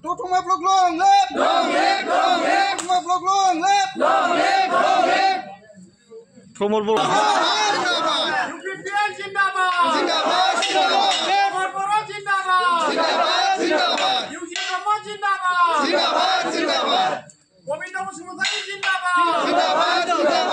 Totuma blok long lep. Totuma blok long lep. Promol bol. UPPL जिंदाबाद. जिंदाबाद. Korporo जिंदाबाद. जिंदाबाद. UC Brahma जिंदाबाद. जिंदाबाद. गोविंद बसुमतारी जिंदाबाद. जिंदाबाद.